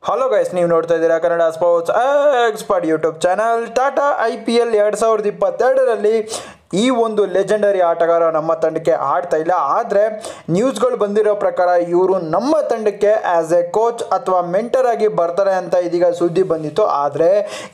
Hello guys, ನೀವು ನೋಡ್ತಾ ಇದ್ದೀರಾ Kannada sports expert YouTube channel. Tata IPL 2022ರಲ್ಲಿ ಈ ಒಂದು ಲೆಜೆಂಡರಿ ಆಟಗಾರ ನಮ್ಮ ತಂಡಕ್ಕೆ ಆಡ್ತಾ ಇಲ್ಲ. ಆದರೆ ನ್ಯೂಸ್ಗಳು ಬಂದಿರೋ ಪ್ರಕಾರ ಇವರು ನಮ್ಮ ತಂಡಕ್ಕೆ ಆ್ಯಸ್ ಎ ಕೋಚ್ ಅಥವಾ ಮೆಂಟರ್ ಆಗಿ ಬರ್ತಾರೆ ಅಂತ ಇದೀಗ ಸುದ್ದಿ ಬಂದಿತ್ತು. ಆದರೆ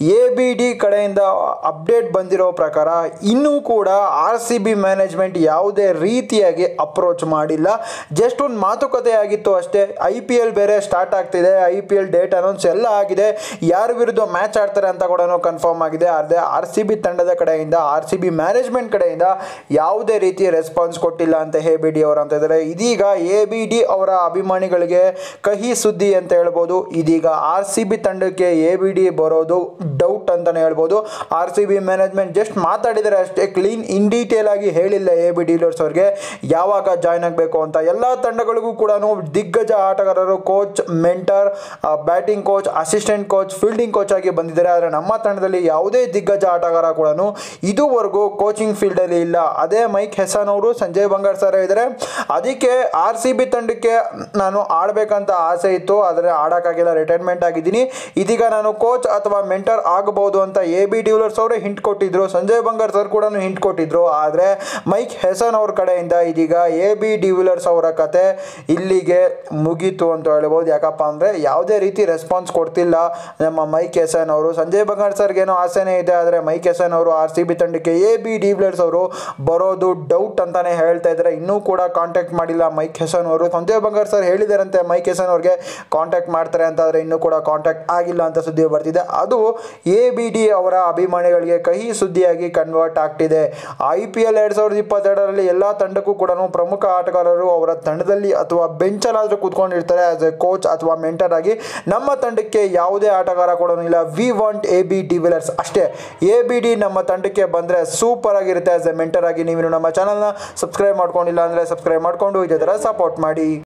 ABD ಕಡೆಯಿಂದ ಅಪ್ಡೇಟ್ ಬಂದಿರೋ ಪ್ರಕಾರ ಇನ್ನೂ ಕೂಡ RCB ಮ್ಯಾನೇಜ್ಮೆಂಟ್ ಯಾವುದೇ ರೀತಿಯಾಗಿ ಅಪ್ರೋಚ್ ಮಾಡಿಲ್ಲ. ಜಸ್ಟ್ ಒಂದು ಮಾತುಕತೆ ಆಗಿತ್ತು ಅಷ್ಟೇ. IPL ಬೇರೆ ಸ್ಟಾರ್ಟ್ ಆಗ್ತಿದೆ, IPL ಡೇಟ್ ಅನೌನ್ಸ್ ಎಲ್ಲ ಆಗಿದೆ, ಯಾರ ವಿರುದ್ಧ ಮ್ಯಾಚ್ ಆಡ್ತಾರೆ ಅಂತ ಕೂಡ ಕನ್ಫರ್ಮ್ ಆಗಿದೆ. ಆದರೆ RCB ತಂಡದ ಕಡೆಯಿಂದ RCB ಮ್ಯಾನೇಜ್ಮೆಂಟ್ ಕಡೆಯಿಂದ ಯಾವುದೇ ರೀತಿ ರೆಸ್ಪಾನ್ಸ್ ಕೊಟ್ಟಿಲ್ಲ ಅಂತ ABD ಅವರು ಅಂತ ಇದ್ದಾರೆ. ಇದೀಗ ABD ಅವರ ಅಭಿಮಾನಿಗಳಿಗೆ ಕಹಿ ಸುದ್ದಿ ಅಂತ ಹೇಳ್ಬೋದು. ಇದೀಗ RCB ತಂಡಕ್ಕೆ ABD ಬರೋದು ಡೌಟ್ ಅಂತಾನೆ ಹೇಳ್ಬೋದು. RCB ಮ್ಯಾನೇಜ್ಮೆಂಟ್ ಜಸ್ಟ್ ಮಾತಾಡಿದರೆ ಅಷ್ಟೇ, ಕ್ಲೀನ್ ಇನ್ ಡೀಟೇಲ್ ಆಗಿ ಹೇಳಿಲ್ಲ AB ಡೀಲರ್ಸ್ ಅವ್ರಿಗೆ ಯಾವಾಗ ಜಾಯ್ನ್ ಆಗಬೇಕು ಅಂತ. ಎಲ್ಲ ತಂಡಗಳಿಗೂ ಕೂಡ ದಿಗ್ಗಜ ಆಟಗಾರರು, coach, mentor, batting coach, assistant coach, fielding coach ಆಗಿ ಬಂದಿದ್ದಾರೆ. ಆದರೆ ನಮ್ಮ ತಂಡದಲ್ಲಿ ಯಾವುದೇ ದಿಗ್ಗಜ ಆಟಗಾರ ಕೂಡ ಇದುವರೆಗೂ ಕೋಚಿಂಗ್ ಫೀಲ್ಡಲ್ಲಿ ಇಲ್ಲ. ಅದೇ ಮೈಕ್ ಹೆಸನ್ ಅವರು, ಸಂಜಯ್ ಬಂಗಾರ್ ಸರ್ ಇದ್ದಾರೆ. ಅದಕ್ಕೆ RCB ತಂಡಕ್ಕೆ ನಾನು ಆಡಬೇಕಂತ ಆಸೆ ಇತ್ತು, ಆದರೆ ಆಡೋಕ್ಕಾಗಿಲ್ಲ, ರಿಟೈರ್ಮೆಂಟ್ ಆಗಿದ್ದೀನಿ. ಇದೀಗ ನಾನು ಕೋಚ್ ಅಥವಾ ಮೆಂಟರ್ ಆಗಬಹುದು ಅಂತ AB ಡಿವಿಲಿಯರ್ಸ್ ಅವರೇ ಹಿಂಟ್ ಕೊಟ್ಟಿದ್ರು, ಸಂಜಯ್ ಬಂಗಾರ್ ಸರ್ ಕೂಡ ಹಿಂಟ್ ಕೊಟ್ಟಿದ್ರು. ಆದರೆ ಮೈಕ್ ಹೆಸನ್ ಅವ್ರ ಕಡೆಯಿಂದ ಇದೀಗ AB ಡಿವಿಲಿಯರ್ಸ್ ಅವರ ಕತೆ ಇಲ್ಲಿಗೆ ಮುಗೀತು ಅಂತ ಹೇಳ್ಬೋದು. ಯಾಕಪ್ಪ ಅಂದರೆ ಯಾವುದೇ ರೀತಿ ರೆಸ್ಪಾನ್ಸ್ ಕೊಡ್ತಿಲ್ಲ ನಮ್ಮ ಮೈಕ್ ಹೆಸನ್ ಅವರು. ಸಂಜಯ್ ಬಂಗಾರ್ ಸರ್ಗೇನೋ ಆಸೆನೇ ಇದೆ, ಆದರೆ ಮೈಕ್ ಹೆಸನ್ ಅವರು RCB ತಂಡಕ್ಕೆ AB ಡಿವಿಲಿಯರ್ಸ್ ಅವರು ಬರೋದು ಡೌಟ್ ಅಂತಾನೆ ಹೇಳ್ತಾ ಇದ್ದಾರೆ. ಇನ್ನೂ ಕೂಡ ಕಾಂಟ್ಯಾಕ್ಟ್ ಮಾಡಿಲ್ಲ ಮೈಕ್ ಹೆಸನ್ ಅವರು. ಸಂಜಯ್ ಬಂಗಾರ್ ಸರ್ ಹೇಳಿದಾರಂತೆ ಮೈಕ್ ಹೆಸನ್ ಅವ್ರಿಗೆ ಕಾಂಟ್ಯಾಕ್ಟ್ ಮಾಡ್ತಾರೆ ಅಂತ, ಆದರೆ ಇನ್ನೂ ಕೂಡ ಕಾಂಟ್ಯಾಕ್ಟ್ ಆಗಿಲ್ಲ ಅಂತ ಸುದ್ದಿ ಬರ್ತಿದೆ. ಅದು ABD ಅವರ ಅಭಿಮಾನಿಗಳಿಗೆ ಕಹಿ ಸುದ್ದಿಯಾಗಿ ಕನ್ವರ್ಟ್ ಆಗ್ತಿದೆ. IPL 2022ರಲ್ಲಿ ಎಲ್ಲ ತಂಡಕ್ಕೂ ಕೂಡ ಪ್ರಮುಖ ಆಟಗಾರರು ಅವರ ತಂಡದಲ್ಲಿ ಅಥವಾ ಬೆಂಚಲ್ಲಾದರೂ ಕೂತ್ಕೊಂಡಿರ್ತಾರೆ ಆಸ್ ಎ ಕೋಚ್ ಅಥವಾ ಮೆಂಟರ್ ಆಗಿ. ನಮ್ಮ ತಂಡಕ್ಕೆ ಯಾವುದೇ ಆಟಗಾರ ಕೂಡ ಇಲ್ಲ. ವಿ ವಾಂಟ್ AB ಡಿವಿಲಿಯರ್ಸ್ ಅಷ್ಟೇ. ABD ನಮ್ಮ ತಂಡಕ್ಕೆ ಬಂದರೆ ಸೂಪರ್ ಆಗಿರುತ್ತೆ ಆಸ್ ಎ ಮೆಂಟರ್ ಆಗಿ. ನೀವು ನಮ್ಮ ಚಾನಲ್ನ ಸಬ್ಸ್ಕ್ರೈಬ್ ಮಾಡ್ಕೊಂಡಿಲ್ಲ ಅಂದರೆ ಸಬ್ಸ್ಕ್ರೈಬ್ ಮಾಡಿಕೊಂಡು ಇದೇ ಥರ ಸಪೋರ್ಟ್ ಮಾಡಿ.